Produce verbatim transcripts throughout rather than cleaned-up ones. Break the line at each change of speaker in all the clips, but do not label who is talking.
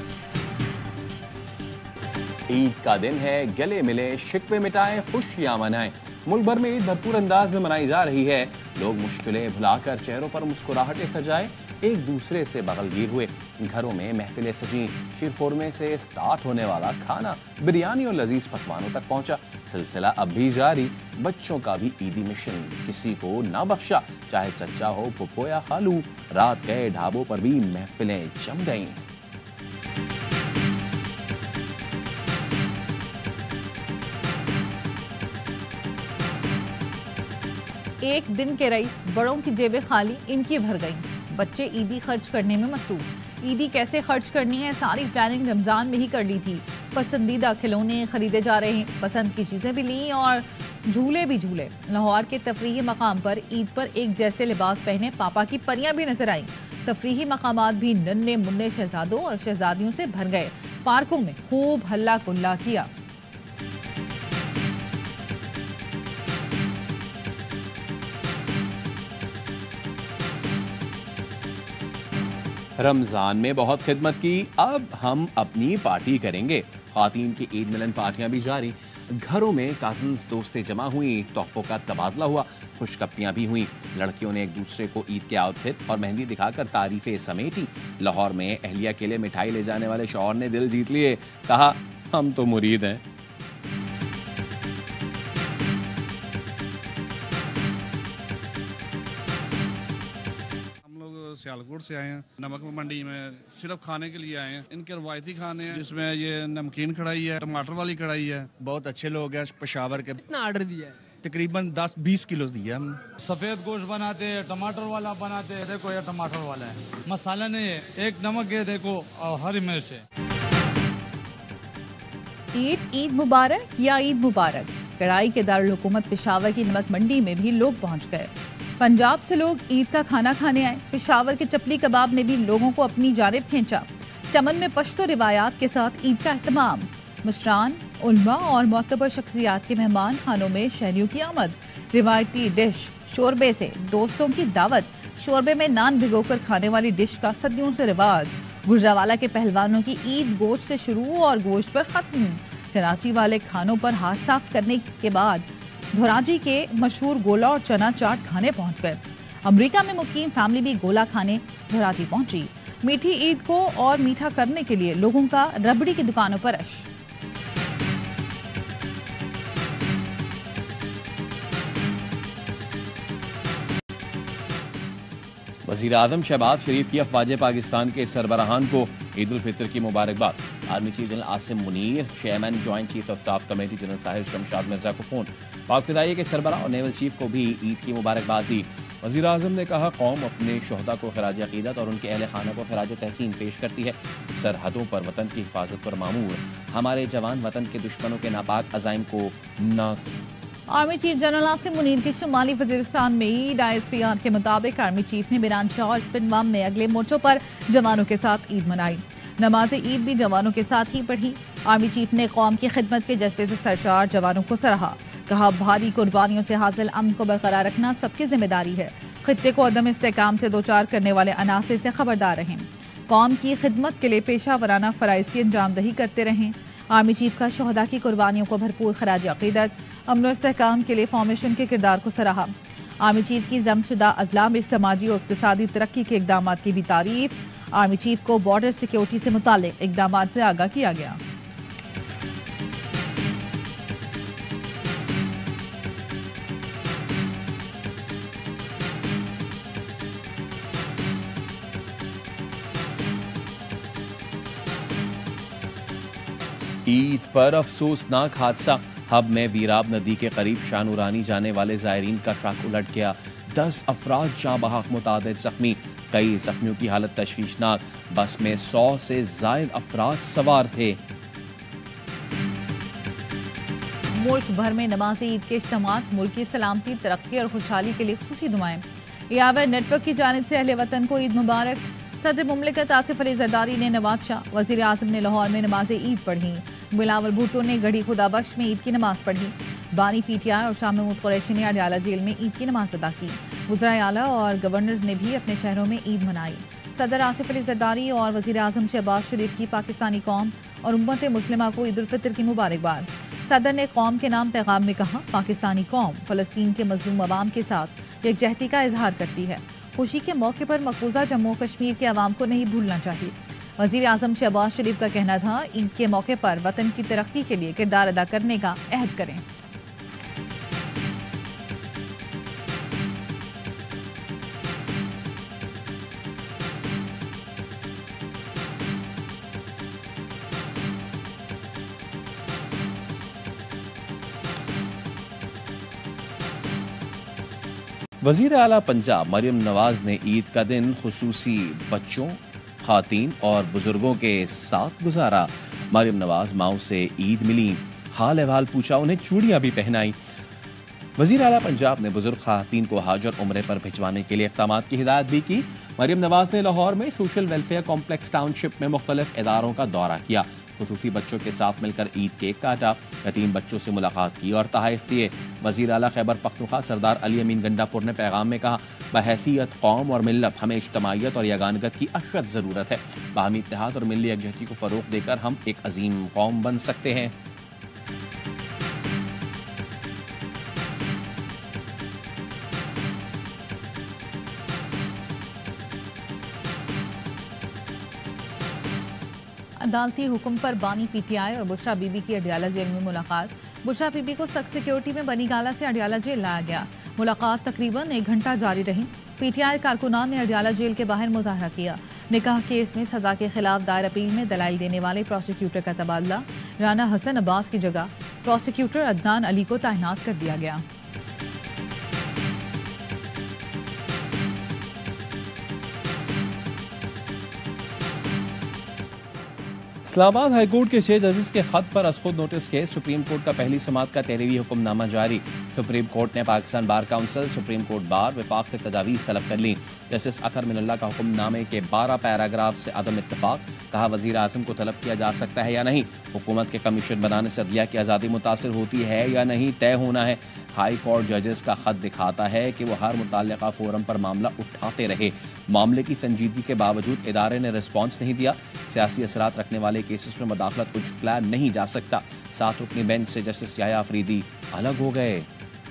ईद का दिन है, गले मिले, शिकवे मिटाएं, खुशियां मनाएं। मुल्क भर में ईद भरपूर अंदाज में मनाई जा रही है। लोग मुश्किलें भुलाकर चेहरों पर मुस्कुराहटें सजाए एक दूसरे से बगलगीर हुए। घरों में महफिलें सजी, शीरखोरमे से स्टार्ट होने वाला खाना बिरयानी और लजीज पकवानों तक पहुंचा। सिलसिला अब भी जारी, बच्चों का भी ईदी मिशन किसी को ना बख्शा, चाहे चचा हो, फुप्पो या खालू। रात गए ढाबों पर भी महफिलें जम गईं।
एक दिन के रईस, बड़ों की जेबें खाली, इनकी भर गईं। बच्चे ईदी खर्च करने में मसरूफ। ईदी कैसे खर्च करनी है, सारी प्लानिंग रमजान में ही कर ली थी। पसंदीदा खिलौने खरीदे जा रहे हैं, पसंद की चीजें भी ली और झूले भी झूले। लाहौर के तफरीही मकाम पर ईद पर एक जैसे लिबास पहने पापा की परियां भी नजर आईं। तफरीही मकामात भी नन्हे मुन्ने शहजादों और शहजादियों से भर गए। पार्कों में खूब हल्ला गुल्ला किया।
रमजान में बहुत खिदमत की, अब हम अपनी पार्टी करेंगे। खातीन की ईद मिलन पार्टियां भी जारी। घरों में कजन्स दोस्तें जमा हुई, तोहफों का तबादला हुआ, खुशकप्पियां भी हुई। लड़कियों ने एक दूसरे को ईद के आउटफिट और मेहंदी दिखाकर तारीफें समेटी। लाहौर में अहलिया के लिए मिठाई ले जाने वाले शौहर ने दिल जीत लिए, कहा हम तो मुरीद हैं।
सियालकोट से आए हैं, नमक मंडी में सिर्फ खाने के लिए आए हैं। इनके रवायती खाने हैं जिसमें ये नमकीन कढ़ाई है, टमाटर वाली कढ़ाई है।
बहुत अच्छे लोग हैं पेशावर के।
कितना ऑर्डर दिया है?
तकरीबन दस बीस किलो दिया हमने।
सफेद गोश्त बनाते हैं, टमाटर वाला बनाते हैं। देखो ये टमाटर वाला है, मसाला नहीं है, एक नमक है देखो और हरी मिर्च है।
ईद ईद मुबारक या ईद मुबारक। कड़ाई के दारुल हुकूमत पेशावर की नमक मंडी में भी लोग पहुंच गए। पंजाब से लोग ईद का खाना खाने आए। पेशावर के चपली कबाब ने भी लोगों को अपनी जानिब खींचा। चमन में पश्तो रिवायात के साथ ईद का एहतमाम। मुशरान, उलमा और मोतबर शख्सियात के मेहमान खानों में शहरियों की आमद। रिवायती डिश शोरबे से दोस्तों की दावत। शोरबे में नान भिगोकर खाने वाली डिश का सदियों से रिवाज। गुजरावाला के पहलवानों की ईद गोश्त से शुरू और गोश्त पर खत्म। कराची वाले खानों पर हाथ साफ करने के बाद धोराजी के मशहूर गोला और चना चाट खाने पहुंच गए। अमेरिका में मुकीम फैमिली भी गोला खाने धोराजी पहुंची। मीठी ईद को और मीठा करने के लिए लोगों का रबड़ी की दुकानों पर रश।
वज़ीर आज़म शहबाज शरीफ की अफवाज पाकिस्तान के सरबराहान को ईद उल फितर की मुबारकबाद। Army chief general Asim Munir, chairman joint chief of staff committee general Sahir Shamshad Mirza को फोन। पाक फिदाई के सरबराह और नेवल चीफ को भी ईद की मुबारकबाद दी। वज़ीर आज़म ने कहा कौम अपने शोहदा को खराज अकीदत और उनके अहले खाना को खराज तहसीन पेश करती है। सरहदों पर वतन की हिफाजत पर मामूर हमारे जवान वतन के दुश्मनों के नापाक अज़ाइम को न।
Army chief general Asim Munir की शुमाली वजीरिस्तान में Eid. I S P R के मुताबिक आर्मी चीफ ने बिरानशाह और स्पिनवाम में अगले मोर्चों पर जवानों के साथ ईद मनाई। नमाज ईद भी जवानों के साथ ही पढ़ी। आर्मी चीफ ने कौम की खिदमत के जज्बे से सरशार जवानों को सराहा। कहा भारी कुर्बानियों से हासिल अमन को बरकरार रखना सबकी जिम्मेदारी है। खित्ते को अदम इस्तेकाम से दो चार करने वाले अनासिर से खबरदार रहें। कौम की खिदमत के लिए पेशा वराना फराइज की अंजामदही करते रहें। आर्मी चीफ का शोहदा की कुर्बानियों को भरपूर खराज अकीदत। अमन और इस्तेहकाम के लिए फॉर्मेशन के किरदार को सराहा। आर्मी चीफ की जमशुदा अजला में समाजी और इक्तिसादी तरक्की के इकदाम की भी तारीफ। आर्मी चीफ को बॉर्डर सिक्योरिटी से मुताल्लिक इकदाम से आगाह किया गया।
ईद पर अफसोसनाक हादसा। हब में वीराब नदी के करीब शानूरानी जाने वाले जायरीन का ट्रक उलट गया। दस अफराद जाँ बहक, मुतादिद जख्मी। कई जख्मियों की हालत तशवीशनाक। बस में सौ से जायद अफराद सवार थे।
मुल्क भर में नमाज ईद के इज्तिमात। मुल्क की सलामती, तरक्की और खुशहाली के लिए खुशी दुआएं। यावर नेटवर्क की जानिब से अहले वतन को ईद मुबारक। सदर मुमलिकत आसिफ अली जरदारी ने नवाब शाह, वज़ीर आज़म ने लाहौर में नमाज ईद पढ़ी। बिलावल भुट्टो ने गढ़ी खुदाबख्श में ईद की नमाज पढ़ी। बानी पी टी आई और शाह महमूद कुरैशी ने अडयाला जेल में ईद की नमाज अदा की। वज़राए आला और गवर्नर्स ने भी अपने शहरों में ईद मनाई। सदर आसिफ अली जरदारी और वज़ीर आज़म शहबाज शरीफ की पाकिस्तानी कौम और उम्मत मुस्लिमा को ईद उल फितर की मुबारकबाद। सदर ने कौम के नाम पैगाम में कहा, पाकिस्तानी कौम फ़लस्तीन के मजलूम अवाम के साथ यकजहती का इजहार करती है। खुशी के मौके पर मकबूजा जम्मू कश्मीर के अवाम को नहीं भूलना चाहिए। वज़ीर आज़म शहबाज शरीफ का कहना था, ईद के मौके पर वतन की तरक्की के लिए किरदार अदा करने का अहद करें।
वज़ीर आला पंजाब मरियम नवाज ने ईद का दिन खुसूसी बच्चों, खातीन और बुजुर्गों के साथ गुजारा। मरियम नवाज माओ से ईद मिली, हाल अहवाल पूछा, उन्हें चूड़ियां भी पहनाई। वज़ीर आला पंजाब ने बुजुर्ग खातीन को हज और उम्रे पर भिजवाने के लिए इक़दामात की हिदायत भी की। मरियम नवाज ने लाहौर में सोशल वेलफेयर कॉम्प्लेक्स टाउनशिप में मुख्तलिफ इदारों का दौरा किया, खुसूसी बच्चों के साथ मिलकर ईद केक काटा, यतीम बच्चों से मुलाकात की और तहाइफ दिए। वज़ीर आला खैबर पख्तूनख्वा सरदार अली अमीन गंडापुर ने पैगाम में कहा, बहैसियत कौम और मिल्लत हमें इज्तमाइयत और यगानगत की अशद ज़रूरत है। बाहमी इत्तेहाद और मिली यकजहती को फ़रोग़ देकर हम एक अजीम कौम बन सकते हैं।
अदालती हुक्म पर बानी पीटीआई और बुशरा बीबी की अडियाला जेल में मुलाकात। बुशरा बीबी को सख्त सिक्योरिटी में बनी गाला से अडियाला जेल लाया गया। मुलाकात तकरीबन एक घंटा जारी रही। पीटीआई कारकुनान ने अडियाला जेल के बाहर मुजाहरा किया। निकाह केस में सजा के खिलाफ दायर अपील में दलाइल देने वाले प्रोसिक्यूटर का तबादला। राना हसन अब्बास की जगह प्रोसिक्यूटर अदनान अली को तैनात कर दिया गया।
इस्लामाबाद हाईकोर्ट के छह जजेस के खत पर असखुद नोटिस के सुप्रीम कोर्ट का पहली समात का तेरहवीं हुक्मनामा जारी। सुप्रीम कोर्ट ने Pakistan bar council, supreme court bar, विफाक से तजावीज़ तलब कर ली। जस्टिस अतर मिनल्ला का हुक्मनामे के बारह पैराग्राफ से अदम इत्तफाक। कहा, वज़ीर आज़म को तलब किया जा सकता है या नहीं, हुकूमत के कमीशन बनाने से अदलिया की आज़ादी मुतासिर होती है या नहीं, तय होना है। हाई कोर्ट जजेस का खत दिखाता है कि वो हर मुताल्लिका फोरम पर मामला उठाते रहे। मामले की संजीदगी के बावजूद इदारे ने रिस्पॉन्स नहीं दिया। सियासी असरात रखने वाले केसेस में मदाखलत को झुकलाया नहीं जा सकता। सात रुकनी बेंच से जस्टिस याया अफरीदी अलग हो गए।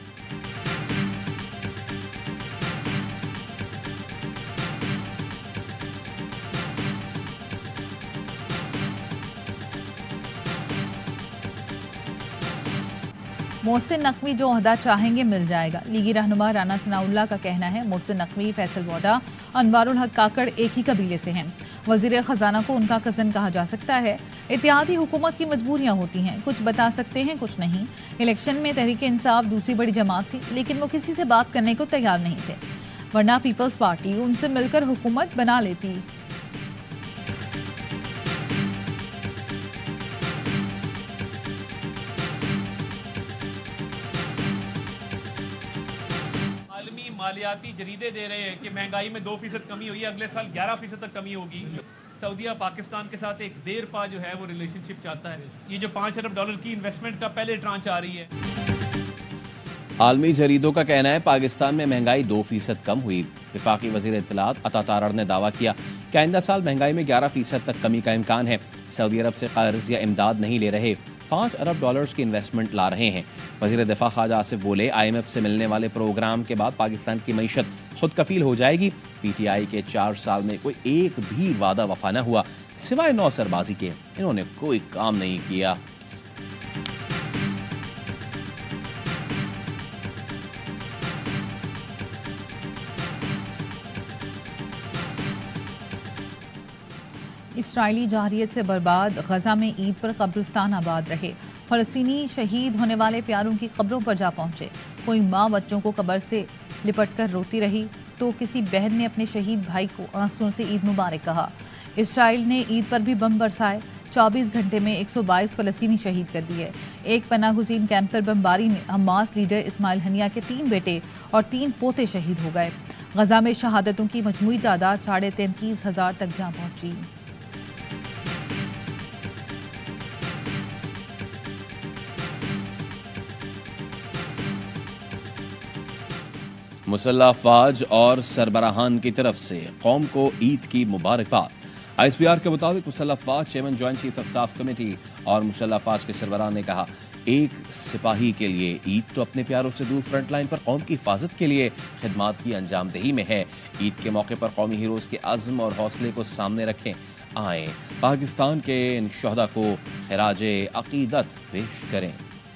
मोहसिन नकवी जो ओहदा चाहेंगे मिल जाएगा। लीगी रहनुमा राना सनाउल्लाह का कहना है, मोहसिन नकवी, फैसल वोडा, अनवारुल हक काकड़ एक ही कबीले से हैं। वजीर खजाना को उनका कज़न कहा जा सकता है। इत्तेहादी हुकूमत की मजबूरियां होती हैं, कुछ बता सकते हैं, कुछ नहीं। इलेक्शन में तहरीक इंसाफ दूसरी बड़ी जमात थी, लेकिन वो किसी से बात करने को तैयार नहीं थे, वरना पीपल्स पार्टी उनसे मिलकर हुकूमत बना लेती।
मालियाती जरीदे दे रहे हैं कि महंगाई में दो फीसद कमी हुई है, अगले साल ग्यारह फीसद तक कमी होगी। सऊदीया पाकिस्तान के साथ एक देर पा जो है वो रिलेशनशिप चाहता है। ये जो पाँच अरब डॉलर की इन्वेस्टमेंट का पहले ट्रांच आ रही है।
आलमी जरीदों का कहना है, पाकिस्तान में महंगाई दो फीसद कम हुई। वफाकी वजीर इत्तलात अता तारड़ ने दावा किया कि आइंदा साल महंगाई में ग्यारह फीसद तक कमी का इम्कान है। सऊदी अरब से कर्ज या इमदाद नहीं ले रहे, पाँच अरब डॉलर्स की इन्वेस्टमेंट ला रहे हैं। वज़ीर दिफा ख्वाजा आसिफ बोले, आई एम एफ से मिलने वाले प्रोग्राम के बाद पाकिस्तान की मईशत खुद कफील हो जाएगी। पी टी आई के चार साल में कोई एक भी वादा वफा न हुआ, सिवाय नौसरबाजी के इन्होंने कोई काम नहीं किया।
इसराइली जारियत से बर्बाद गजा में ईद पर कब्रिस्तान आबाद रहे। फ़लस्तीनी शहीद होने वाले प्यारों की कब्रों पर जा पहुंचे। कोई माँ बच्चों को कब्र से लिपट कर रोती रही, तो किसी बहन ने अपने शहीद भाई को आंसुओं से ईद मुबारक कहा। इसराइल ने ईद पर भी बम बरसाए। चौबीस घंटे में एक सौ बाईस फ़लस्तीनी शहीद कर दिए। एक पनाह गुज़ीन कैंप पर बमबारी में हमास लीडर इस्माइल हनिया के तीन बेटे और तीन पोते शहीद हो गए। गजा में शहादतों की मजमूई तादाद साढ़े तैंतीस हजार तक जा पहुंची।
मुसल्ला अफवाज और सरबराहान की तरफ से कौम को ईद की मुबारकबाद। आई एस पी आर के मुताबिक मुसल्ला अफवाज chairman joint chief of staff committee और मुसल्ला अफवाज के सरबराह ने कहा, एक सिपाही के लिए ईद तो अपने प्यारों से दूर फ्रंट लाइन पर कौम की हिफाजत के लिए खिदमात की अंजामदही में है। ईद के मौके पर कौमी हीरोज के अज़्म और हौसले को सामने रखें। आए पाकिस्तान के इन शहदा को खिराजे अकीदत पेश करें।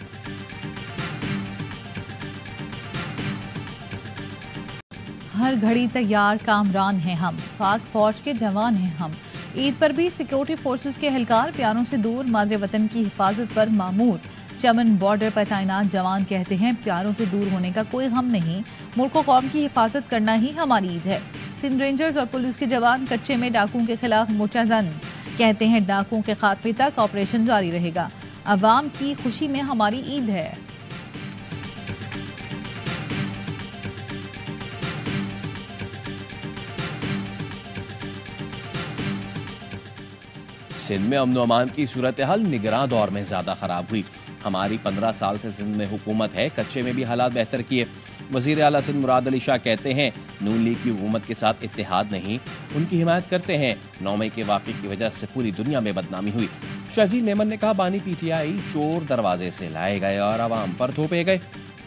हर घड़ी तैयार कामरान हैं हम, पाक फौज के जवान हैं हम। ईद पर भी सिक्योरिटी फोर्सेस के एहलकार प्यारों से दूर मादरे वतन की हिफाजत पर मामूर। चमन बॉर्डर पर तैनात जवान कहते हैं, प्यारों से दूर होने का कोई गम नहीं, मुल्क और कौम की हिफाजत करना ही हमारी ईद है। सिंध रेंजर्स और पुलिस के जवान कच्चे में डाकुओं के खिलाफ मोर्चाजन, कहते हैं डाकुओं के खात्मे तक ऑपरेशन जारी रहेगा। अवाम की खुशी में हमारी ईद है।
सिंध में अमन अमान की सूरत हाल निगरान दौर में ज्यादा खराब हुई। हमारी पंद्रह साल से सिंध में हुकूमत है, कच्चे में भी हालात बेहतर किए। वजीर आला सिंध मुराद अली शाह कहते हैं, नून लीग की हुकूमत के साथ इत्तेहाद नहीं, उनकी हिमायत करते हैं। नौ मई के वाक़े की वजह से पूरी दुनिया में बदनामी हुई। शाहजी मेमन ने कहा, बानी पीटीआई चोर दरवाजे से लाए गए और आवाम पर थोपे गए।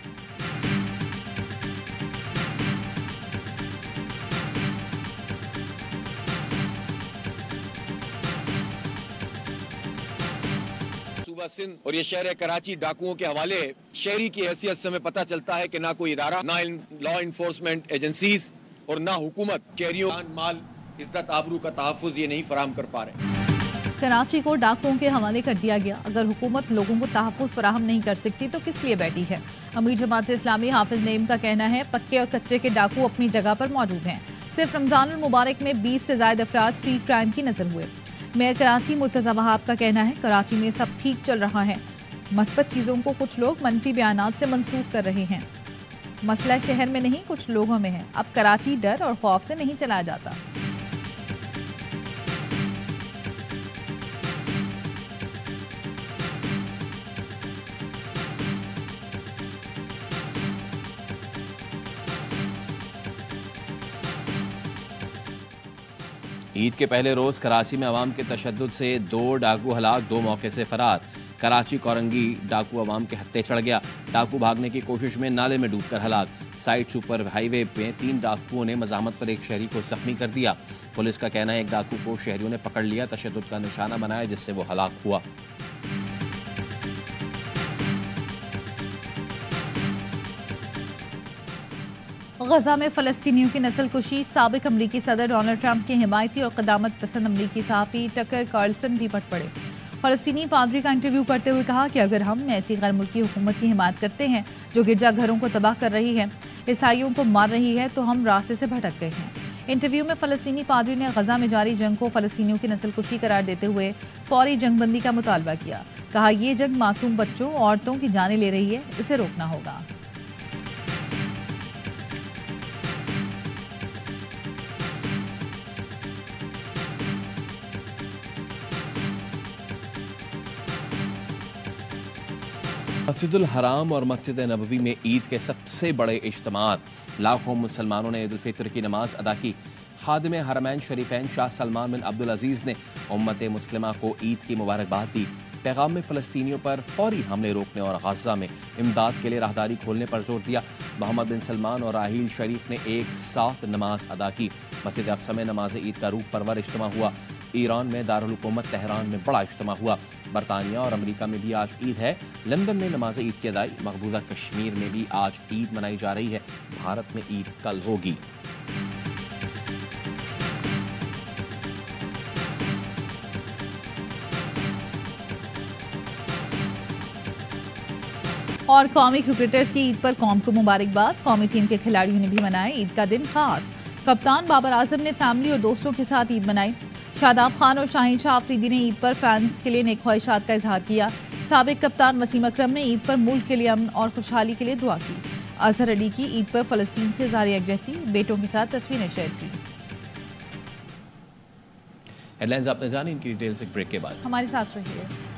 सिंध और ये शहर कराची डाकुओं के हवाले शहरी की हैसियत से हमें पता चलता है कि ना कोई इदारा, ना लॉ इन्फोर्समेंट एजेंसीज और ना हुकूमत शहरियों माल इज्जत आबरू का तहफ़्फ़ुज़ ये नहीं फराहम कर पा रहे।
कराची को डाकुओं के हवाले कर दिया गया। अगर हुकूमत लोगों को तहफ़्फ़ुज़ फराहम नहीं कर सकती तो किस लिए बैठी है। अमीर जमात इस्लामी हाफिज नईम का कहना है, पक्के और कच्चे के डाकू अपनी जगह पर मौजूद हैं। सिर्फ रमजान उल मुबारक में बीस से ज्यादा अफराद स्ट्रीट क्राइम की नजर हुए। मेयर कराची मुर्तज़ा वहाब का कहना है, कराची में सब ठीक चल रहा है, मस्बत चीज़ों को कुछ लोग मनफी बयानात से मंसूख कर रहे हैं। मसला शहर में नहीं, कुछ लोगों में है। अब कराची डर और खौफ से नहीं चलाया जाता।
ईद के पहले रोज कराची में अवाम के तशद्दुद से दो डाकू हलाक, दो मौके से फरार। कराची कोरंगी डाकू अवाम के हत्थे चढ़ गया। डाकू भागने की कोशिश में नाले में डूबकर हलाक। साइड सुपर हाईवे में तीन डाकुओं ने मजामत पर एक शहरी को जख्मी कर दिया। पुलिस का कहना है, एक डाकू को शहरियों ने पकड़ लिया, तशद्दुद का निशाना बनाया, जिससे वो हलाक हुआ।
गजा में फलस्तीनियों की नस्ल कुशी, साबिक अमरीकी सदर डोनाल्ड ट्रंप के हिमायती और क़दामत पसंद अमरीकी सहाफ़ी टकर कार्लसन भी पट पड़े। फलस्तीनी पादरी का इंटरव्यू करते हुए कहा कि अगर हम ऐसी गैर मुल्की हुकूमत की हिमायत करते हैं जो गिरजाघरों को तबाह कर रही है, ईसाइयों को मार रही है, तो हम रास्ते से भटक गए हैं। इंटरव्यू में फलस्तीनी पादरी ने गजा में जारी जंग को फलस्तीनियों की नस्ल कुशी करार देते हुए फौरी जंगबंदी का मुतालबा किया। कहा, यह जंग मासूम बच्चों, औरतों की जानें ले रही है, इसे रोकना होगा।
मस्जिदुल हराम और मस्जिद नबवी में ईद के सबसे बड़े इज्तिमात। लाखों मुसलमानों ने ईद उल फितर की नमाज अदा की। खादिम हरमैन शरीफैन शाह सलमान बिन अब्दुल अजीज़ ने उम्मत मुस्लिमा को ईद की मुबारकबाद दी। पैगाम में फ़लस्तीनियों पर फौरी हमले रोकने और गजा में इमदाद के लिए राहदारी खोलने पर जोर दिया। मोहम्मद बिन सलमान और राहील शरीफ ने एक साथ नमाज अदा की। मस्जिद अक्सा में नमाज ईद का रूह परवर इज्तिमा हुआ। ईरान में दारुल हुकूमत तेहरान में बड़ा इज्तिमा हुआ। बरतानिया और अमेरिका में भी आज ईद है। लंदन में नमाज ईद की अदाई। मकबूजा कश्मीर में भी आज ईद मनाई जा रही है। भारत में ईद कल होगी।
और कौमी क्रिकेटर्स की ईद पर कौम को मुबारकबाद। कौमी टीम के खिलाड़ियों ने भी मनाए ईद का दिन खास। कप्तान बाबर आजम ने फैमिली और दोस्तों के साथ ईद मनाई। शादाब खान और शाहीन शाह अफरीदी ने ईद पर फैंस के लिए नेक ख्वाहिशात का इजहार किया। साबिक कप्तान वसीम अकरम ने ईद पर मुल्क के लिए अमन और खुशहाली के लिए दुआ की। अजहर अली की ईद पर फलस्तीन से ज़ारी यकजहती, बेटों के साथ तस्वीरें शेयर की।
हेडलाइंस आपने जानी, इनकी डिटेल्स एक ब्रेक के बाद।
हमारे साथ रहिए।